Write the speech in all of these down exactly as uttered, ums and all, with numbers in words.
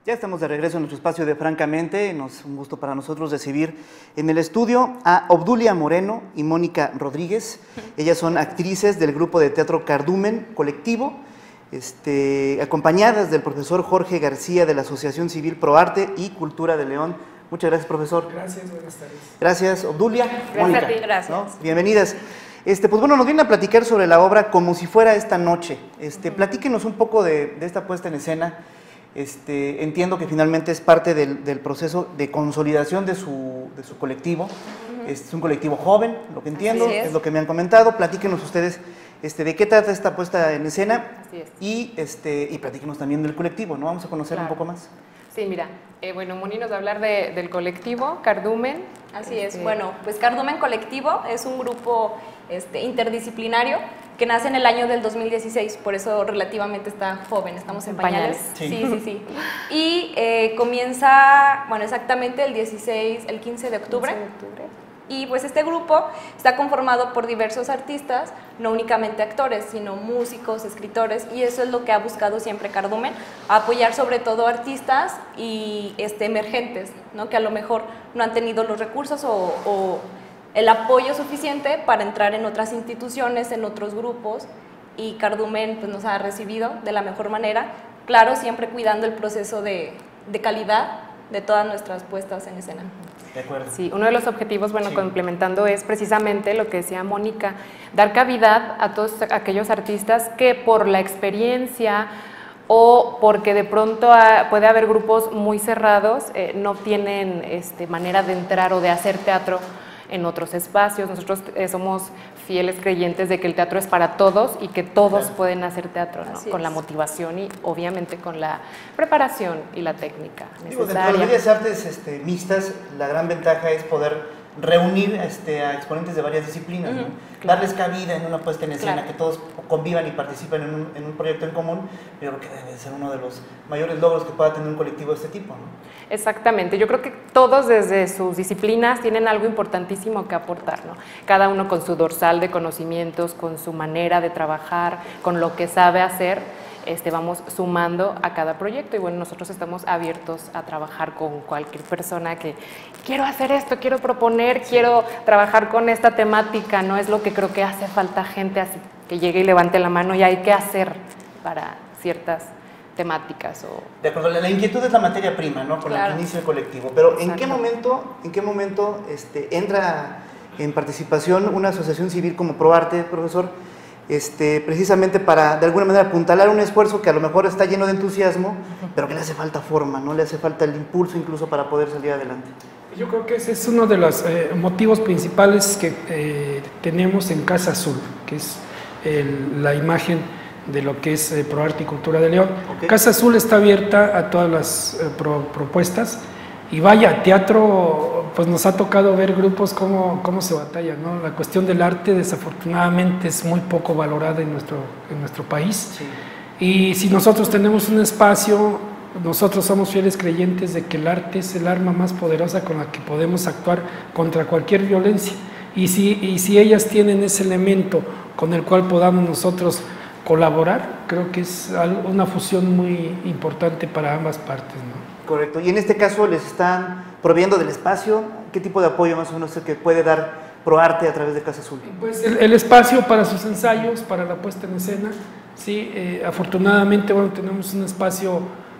Ya estamos de regreso en nuestro espacio de Francamente. Es un gusto para nosotros recibir en el estudio a Obdulia Moreno y Mónica Rodríguez. Ellas son actrices del grupo de teatro Cardumen Colectivo, este, acompañadas del profesor Jorge García de la Asociación Civil Proarte y Cultura de León. Muchas gracias, profesor. Gracias, buenas tardes. Gracias, Obdulia. Gracias Mónica, a ti, gracias. ¿no? Bienvenidas. Este, pues bueno, nos vienen a platicar sobre la obra Como si fuera esta noche. Este, uh-huh. Platíquenos un poco de, de esta puesta en escena. Este, entiendo que finalmente es parte del, del proceso de consolidación de su, de su colectivo. Uh-huh. Es un colectivo joven, lo que entiendo, es. es lo que me han comentado. Platíquenos ustedes este, de qué trata esta puesta en escena. Así es. y, este, y platíquenos también del colectivo, ¿no? Vamos a conocer claro. un poco más. Sí, mira, eh, bueno, Moni nos va a hablar de, del colectivo Cardumen. Así este... es, bueno, pues Cardumen Colectivo es un grupo este, interdisciplinario que nace en el año del dos mil dieciséis, por eso relativamente está joven, estamos en, en pañales. pañales. Sí, sí, sí. sí. Y eh, comienza, bueno, exactamente el dieciséis, el quince de octubre. quince de octubre. Y pues este grupo está conformado por diversos artistas, no únicamente actores, sino músicos, escritores, y eso es lo que ha buscado siempre Cardumen, apoyar sobre todo artistas y este, emergentes, ¿no? Que a lo mejor no han tenido los recursos o, o el apoyo suficiente para entrar en otras instituciones, en otros grupos, y Cardumen pues, nos ha recibido de la mejor manera, claro, siempre cuidando el proceso de, de calidad de todas nuestras puestas en escena. De acuerdo. Sí, uno de los objetivos, bueno, sí. complementando, es precisamente lo que decía Mónica, dar cavidad a todos aquellos artistas que por la experiencia o porque de pronto ha, puede haber grupos muy cerrados, eh, no tienen este, manera de entrar o de hacer teatro en otros espacios. Nosotros eh, somos fieles creyentes de que el teatro es para todos y que todos claro. pueden hacer teatro, ¿no? Con la motivación y obviamente con la preparación y la técnica Digo, necesaria. Dentro de las bellas artes este, mixtas, la gran ventaja es poder reunir este, a exponentes de varias disciplinas, uh-huh. ¿no? Claro. Darles cabida en una puesta en escena, claro. que todos convivan y participen en un, en un proyecto en común. Yo creo que debe ser uno de los mayores logros que pueda tener un colectivo de este tipo, ¿no? Exactamente, yo creo que todos desde sus disciplinas tienen algo importantísimo que aportar, ¿no? Cada uno con su dorsal de conocimientos, con su manera de trabajar, con lo que sabe hacer. Este, vamos sumando a cada proyecto y bueno, nosotros estamos abiertos a trabajar con cualquier persona que quiero hacer esto, quiero proponer, sí. quiero trabajar con esta temática, no es lo que creo que hace falta gente así que llegue y levante la mano y hay que hacer para ciertas temáticas. O... De acuerdo, la, la inquietud es la materia prima, ¿no? Con claro. la que inicia el colectivo, pero ¿en qué momento, en qué momento este, entra en participación una asociación civil como Proarte, profesor? Este, precisamente para de alguna manera apuntalar un esfuerzo que a lo mejor está lleno de entusiasmo, pero que le hace falta forma, ¿no? Le hace falta el impulso incluso para poder salir adelante. Yo creo que ese es uno de los eh, motivos principales que eh, tenemos en Casa Azul, que es el, la imagen de lo que es eh, Proarte y Cultura de León. Okay. Casa Azul está abierta a todas las eh, pro, propuestas y vaya, teatro, pues nos ha tocado ver grupos cómo, cómo se batalla, ¿no? La cuestión del arte desafortunadamente es muy poco valorada en nuestro, en nuestro país. Sí. Y si nosotros tenemos un espacio, nosotros somos fieles creyentes de que el arte es el arma más poderosa con la que podemos actuar contra cualquier violencia. Y si, y si ellas tienen ese elemento con el cual podamos nosotros colaborar, creo que es una fusión muy importante para ambas partes, ¿no? Correcto. Y en este caso les están proveyendo del espacio. ¿Qué tipo de apoyo más o menos que puede dar Proarte a través de Casa Azul? Pues el, el espacio para sus ensayos, para la puesta en escena. Sí, eh, afortunadamente, bueno, tenemos un espacio,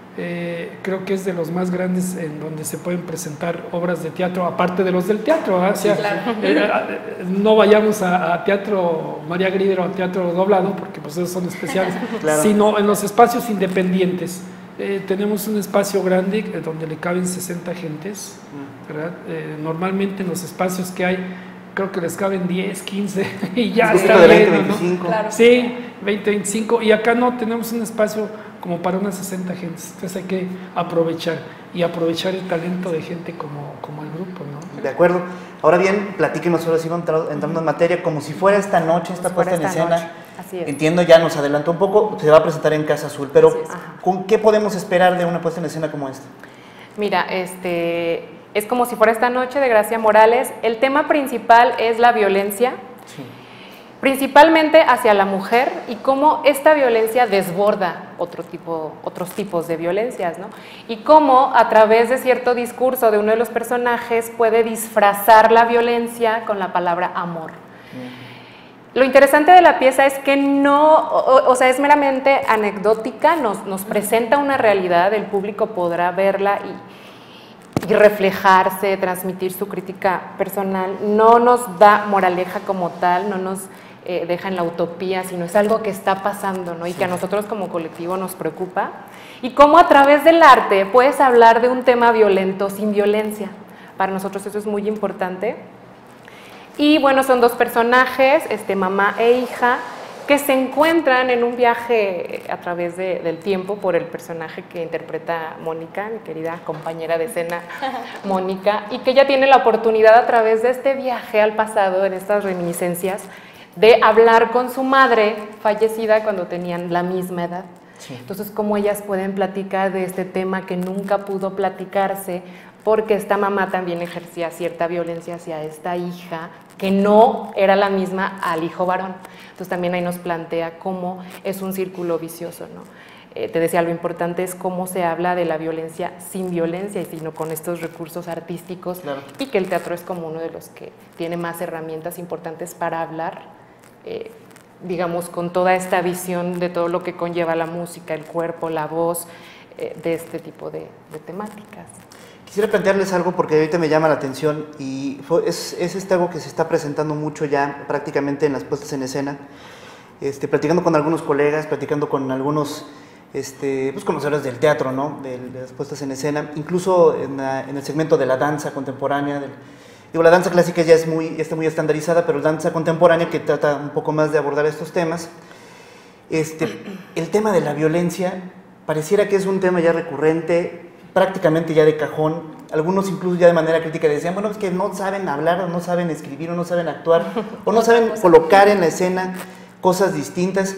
eh, creo que es de los más grandes en donde se pueden presentar obras de teatro, aparte de los del teatro, ¿eh? O sea, claro. eh, no vayamos a, a teatro María Grider o a teatro doblado, porque pues esos son especiales, claro. sino en los espacios independientes. Eh, tenemos un espacio grande eh, donde le caben sesenta gentes, ¿verdad? Eh, normalmente en los espacios que hay, creo que les caben diez, quince y ya está de lleno, veinte, veinticinco. ¿no? Claro. Sí, veinte, veinticinco, y acá no, tenemos un espacio como para unas sesenta gentes, entonces hay que aprovechar y aprovechar el talento de gente como, como el grupo, ¿no? De acuerdo. Ahora bien, platíquenos ahora sí, entrando en materia, como si fuera esta noche, esta puesta en escena. Noche. Así es. Entiendo, ya nos adelantó un poco, se va a presentar en Casa Azul, pero ¿con qué podemos esperar de una puesta en escena como esta? Mira, este, es como si fuera esta noche de Gracia Morales. El tema principal es la violencia. Sí. principalmente hacia la mujer y cómo esta violencia desborda otro tipo, otros tipos de violencias, ¿no? Y cómo a través de cierto discurso de uno de los personajes puede disfrazar la violencia con la palabra amor. Uh-huh. Lo interesante de la pieza es que no, o, o sea, es meramente anecdótica, nos, nos presenta una realidad, el público podrá verla y, y reflejarse, transmitir su crítica personal, no nos da moraleja como tal, no nos Eh, deja en la utopía, sino es algo que está pasando, ¿no? Y que a nosotros como colectivo nos preocupa. Y cómo a través del arte puedes hablar de un tema violento sin violencia. Para nosotros eso es muy importante. Y bueno, son dos personajes, este, mamá e hija, que se encuentran en un viaje a través de, del tiempo por el personaje que interpreta Mónica, mi querida compañera de escena Mónica, y que ella tiene la oportunidad a través de este viaje al pasado, en estas reminiscencias, de hablar con su madre fallecida cuando tenían la misma edad. Sí. Entonces, cómo ellas pueden platicar de este tema que nunca pudo platicarse, porque esta mamá también ejercía cierta violencia hacia esta hija, que no era la misma al hijo varón. Entonces, también ahí nos plantea cómo es un círculo vicioso, ¿no? Eh, te decía, lo importante es cómo se habla de la violencia sin violencia, y sino con estos recursos artísticos, claro. Y que el teatro es como uno de los que tiene más herramientas importantes para hablar, Eh, digamos, con toda esta visión de todo lo que conlleva la música, el cuerpo, la voz, eh, de este tipo de, de temáticas. Quisiera plantearles algo porque ahorita me llama la atención y fue, es, es este algo que se está presentando mucho ya prácticamente en las puestas en escena, este, platicando con algunos colegas, platicando con algunos este, pues, conocedores del teatro, ¿no? de, de las puestas en escena, incluso en, la, en el segmento de la danza contemporánea, del, Digo, la danza clásica ya, es muy, ya está muy estandarizada, pero la danza contemporánea, que trata un poco más de abordar estos temas, este, el tema de la violencia pareciera que es un tema ya recurrente, prácticamente ya de cajón. Algunos incluso ya de manera crítica decían, bueno, es que no saben hablar, o no saben escribir, o no saben actuar, o no saben colocar en la escena cosas distintas.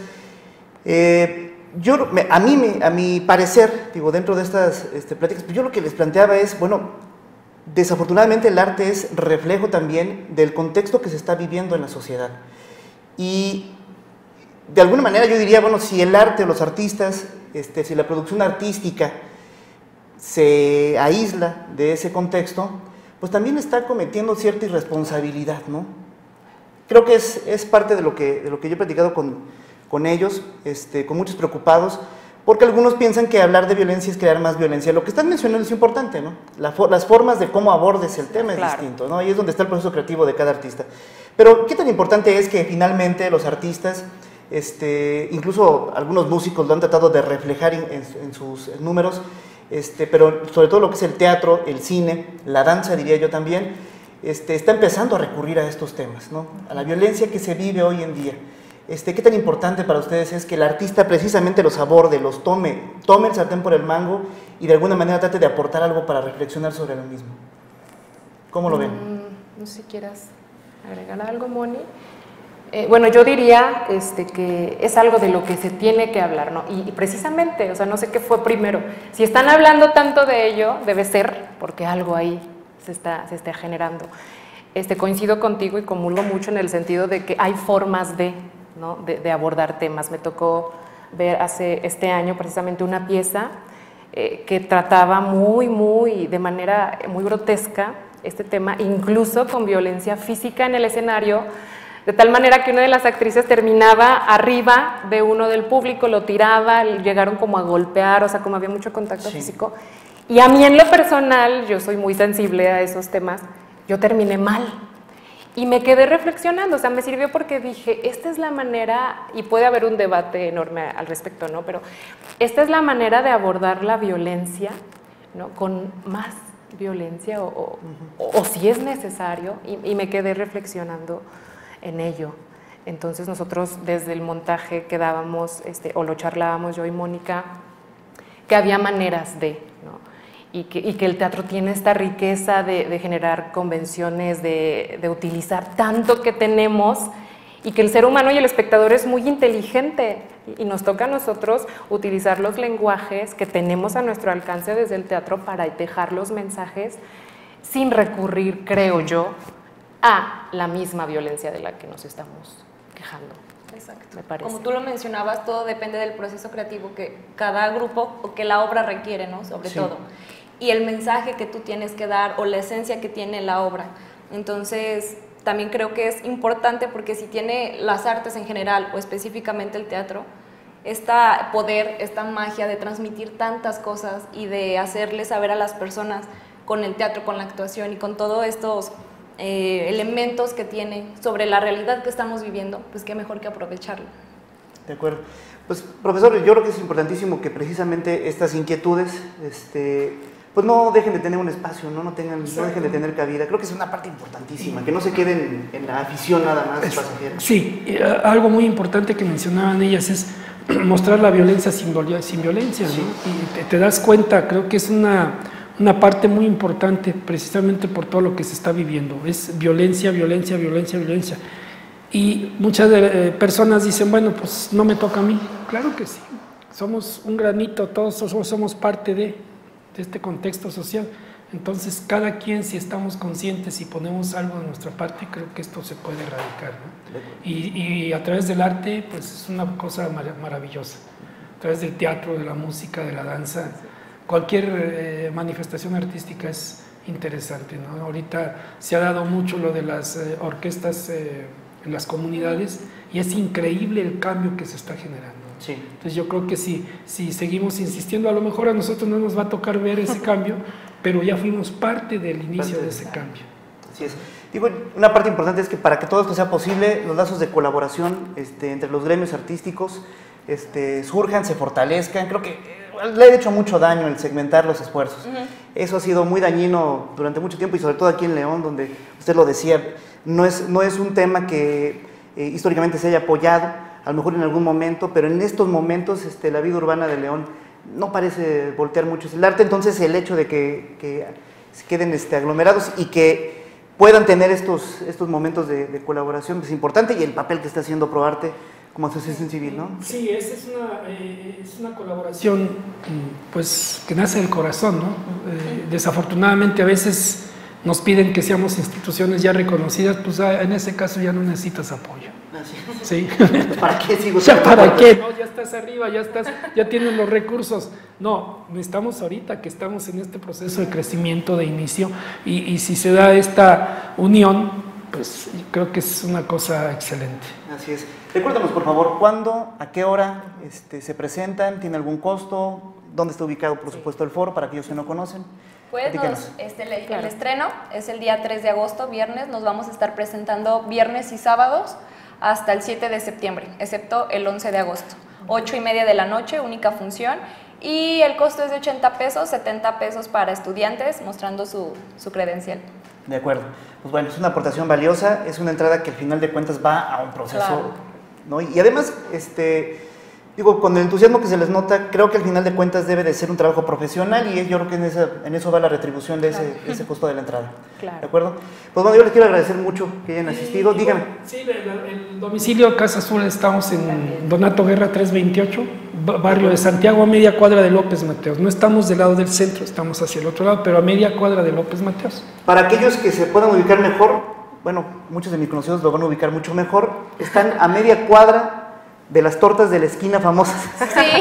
Eh, yo, a mí, a mi parecer, digo, dentro de estas este, pláticas, pues yo lo que les planteaba es, bueno, desafortunadamente el arte es reflejo también del contexto que se está viviendo en la sociedad. Y de alguna manera yo diría, bueno, si el arte, los artistas, este, si la producción artística se aísla de ese contexto, pues también está cometiendo cierta irresponsabilidad, ¿no? Creo que es, es parte de lo que, de lo que yo he platicado con, con ellos, este, con muchos preocupados, porque algunos piensan que hablar de violencia es crear más violencia. Lo que están mencionando es importante, ¿no? La for, las formas de cómo abordes el tema es claro. distinto, ¿no? Ahí es donde está el proceso creativo de cada artista. Pero, ¿qué tan importante es que finalmente los artistas, este, incluso algunos músicos lo han tratado de reflejar en, en, en sus números, este, pero sobre todo lo que es el teatro, el cine, la danza, diría yo también, este, está empezando a recurrir a estos temas, ¿no? A la violencia que se vive hoy en día. Este, ¿Qué tan importante para ustedes es que el artista precisamente los aborde, los tome, tome el sartén por el mango y de alguna manera trate de aportar algo para reflexionar sobre lo mismo? ¿Cómo lo ven? Mm, no sé si quieras agregar algo, Moni. Eh, bueno, yo diría este, que es algo de lo que se tiene que hablar, ¿no? Y, y precisamente, o sea, no sé qué fue primero. Si están hablando tanto de ello, debe ser porque algo ahí se está, se está generando. Este, coincido contigo y comulgo mucho en el sentido de que hay formas de... ¿no? de, de abordar temas. Me tocó ver hace este año precisamente una pieza eh, que trataba muy, muy, de manera muy grotesca este tema, incluso con violencia física en el escenario, de tal manera que una de las actrices terminaba arriba de uno del público, lo tiraba, llegaron como a golpear, o sea, como había mucho contacto sí. físico. Y a mí en lo personal, yo soy muy sensible a esos temas, yo terminé mal. Y me quedé reflexionando, o sea, me sirvió porque dije, esta es la manera, y puede haber un debate enorme al respecto, ¿no? Pero esta es la manera de abordar la violencia, ¿no? Con más violencia, o, o, uh-huh. o, o si es necesario, y, y me quedé reflexionando en ello. Entonces nosotros desde el montaje quedábamos, este, o lo charlábamos yo y Mónica, que había maneras de, ¿no? Y que, y que el teatro tiene esta riqueza de, de generar convenciones, de, de utilizar tanto que tenemos, y que el ser humano y el espectador es muy inteligente, y nos toca a nosotros utilizar los lenguajes que tenemos a nuestro alcance desde el teatro para dejar los mensajes sin recurrir, creo yo, a la misma violencia de la que nos estamos reflejando. Exacto. Me parece. Como tú lo mencionabas, todo depende del proceso creativo que cada grupo o que la obra requiere, ¿no? Sobre sí. todo. Y el mensaje que tú tienes que dar o la esencia que tiene la obra. Entonces, también creo que es importante porque si tiene las artes en general o específicamente el teatro, este poder, esta magia de transmitir tantas cosas y de hacerle saber a las personas con el teatro, con la actuación y con todos estos eh, elementos que tiene sobre la realidad que estamos viviendo, pues qué mejor que aprovecharlo. De acuerdo. Pues, profesor, yo creo que es importantísimo que precisamente estas inquietudes, este, pues no dejen de tener un espacio, no, no, tengan, no dejen de tener cabida. Creo que es una parte importantísima, que no se queden en la afición nada más pasajera. Sí, eh, algo muy importante que mencionaban ellas es mostrar la violencia sin, sin violencia, sí. ¿no? Y te, te das cuenta, creo que es una, una parte muy importante precisamente por todo lo que se está viviendo. Es violencia, violencia, violencia, violencia. Y muchas de, eh, personas dicen, bueno, pues no me toca a mí. Claro que sí, somos un granito, todos somos, somos parte de, de este contexto social. Entonces, cada quien, si estamos conscientes y ponemos algo de nuestra parte, creo que esto se puede erradicar, ¿no? Y, y a través del arte, pues es una cosa mar maravillosa. A través del teatro, de la música, de la danza, cualquier eh, manifestación artística es interesante, ¿no? Ahorita se ha dado mucho lo de las eh, orquestas eh, en las comunidades y es increíble el cambio que se está generando. Sí. Entonces yo creo que si, si seguimos insistiendo, a lo mejor a nosotros no nos va a tocar ver ese cambio, pero ya fuimos parte del inicio parte de ese cambio. Así es. Digo, una parte importante es que para que todo esto sea posible, los lazos de colaboración este, entre los gremios artísticos este, surjan, se fortalezcan. Creo que eh, le ha hecho mucho daño el segmentar los esfuerzos. Uh-huh. Eso ha sido muy dañino durante mucho tiempo y sobre todo aquí en León, donde usted lo decía, no es, no es un tema que eh, históricamente se haya apoyado, a lo mejor en algún momento, pero en estos momentos este, la vida urbana de León no parece voltear mucho el arte. Entonces el hecho de que, que se queden este, aglomerados y que puedan tener estos, estos momentos de, de colaboración es importante, y el papel que está haciendo ProArte como asociación civil, ¿no? Sí, esa es una, eh, es una colaboración pues, que nace del corazón, ¿no? Eh, desafortunadamente a veces nos piden que seamos instituciones ya reconocidas, pues en ese caso ya no necesitas apoyo. ¿Sí? ¿Para qué sigo? ¿Ya para qué? No, ya estás arriba, ya estás, ya tienes los recursos. No, necesitamos ahorita que estamos en este proceso de crecimiento, de inicio, y, y si se da esta unión, pues creo que es una cosa excelente. Así es. Recuérdanos, por favor, ¿cuándo, a qué hora este, se presentan? ¿Tiene algún costo? ¿Dónde está ubicado, por supuesto, el foro, para aquellos que no conocen? Pues nos, este, el, claro. el estreno es el día tres de agosto, viernes. Nos vamos a estar presentando viernes y sábados hasta el siete de septiembre, excepto el once de agosto. ocho y media de la noche, única función. Y el costo es de ochenta pesos, setenta pesos para estudiantes, mostrando su, su credencial. De acuerdo. Pues bueno, es una aportación valiosa, es una entrada que al final de cuentas va a un proceso, claro. ¿no? Y además, este, digo, con el entusiasmo que se les nota, creo que al final de cuentas debe de ser un trabajo profesional, y yo creo que en, esa, en eso va la retribución de ese, claro. ese costo de la entrada. Claro. ¿De acuerdo? Pues bueno, yo les quiero agradecer mucho que hayan asistido. Y, Dígame. Sí, el, el domicilio Casa Azul, estamos en Donato Guerra trescientos veintiocho, barrio de Santiago, a media cuadra de López Mateos. No estamos del lado del centro, estamos hacia el otro lado, pero a media cuadra de López Mateos. Para aquellos que se puedan ubicar mejor, bueno, muchos de mis conocidos lo van a ubicar mucho mejor, están a media cuadra de las tortas de la esquina famosas. Sí,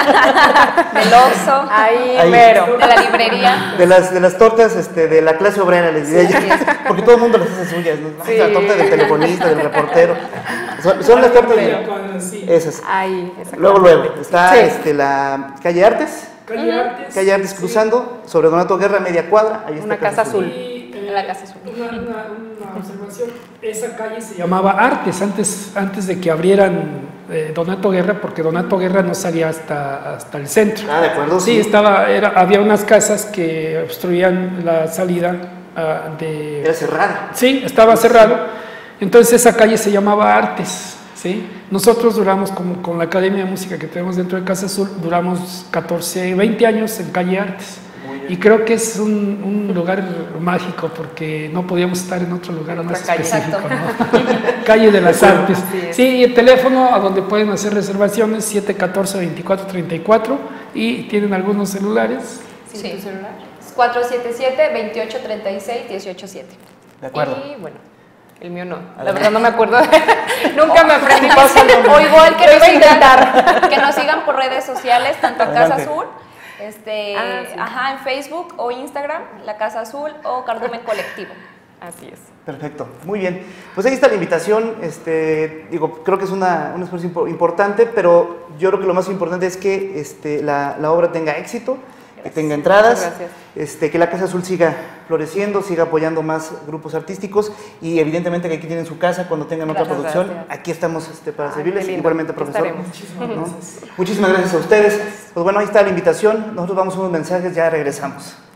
del Oxxo, ahí, ahí mero, de la librería. De las, de las tortas este, de la clase obrera, les diré sí, yo, porque todo el mundo las hace suyas, ¿no? Sí. La torta del telefonista, del reportero, son, son las tortas de... Sí. Esas. Ahí, luego, luego, está sí. este, la calle Artes, calle Artes, calle Artes cruzando, sí. sobre Donato Guerra, media cuadra, ahí está una Casa Azul. Y, eh, en la Casa Azul. Una, una, una observación, esa calle se llamaba Artes antes, antes de que abrieran eh, Donato Guerra, porque Donato Guerra no salía hasta, hasta el centro. Ah, de acuerdo. Sí, sí. Estaba, era, había unas casas que obstruían la salida uh, de... Era cerrada. Sí, estaba cerrado. Entonces esa calle se llamaba Artes. ¿Sí? Nosotros duramos, como con la Academia de Música que tenemos dentro de Casa Azul, duramos catorce, veinte años en calle Artes. Y creo que es un, un lugar mágico, porque no podíamos estar en otro lugar en más calle, específico, ¿no? Calle de las Artes. Sí, y el teléfono a donde pueden hacer reservaciones, siete uno cuatro, veinticuatro treinta y cuatro, y tienen algunos celulares. Sí, sí. ¿Tu celular? cuatro siete siete, veintiocho treinta y seis, dieciocho siete. De acuerdo. Y bueno, El mío no, Adelante. La verdad no me acuerdo. Nunca me aprendí. O igual que nos, sigan, que nos sigan por redes sociales, tanto a Casa Azul, este, ah, sí. ajá, en Facebook o Instagram, La Casa Azul o Cardumen Colectivo. Así es. Perfecto, muy bien. Pues ahí está la invitación. Este, digo, creo que es una, un esfuerzo importante, pero yo creo que lo más importante es que este, la, la obra tenga éxito, gracias. Que tenga entradas, este, que la Casa Azul siga floreciendo, siga apoyando más grupos artísticos y evidentemente que aquí tienen su casa cuando tengan gracias, otra producción. Gracias. Aquí estamos este, para Ay, servirles, igualmente profesor. Muchísimas gracias. ¿No? Muchísimas gracias a ustedes. Pues bueno, ahí está la invitación. Nosotros vamos a unos mensajes, ya regresamos.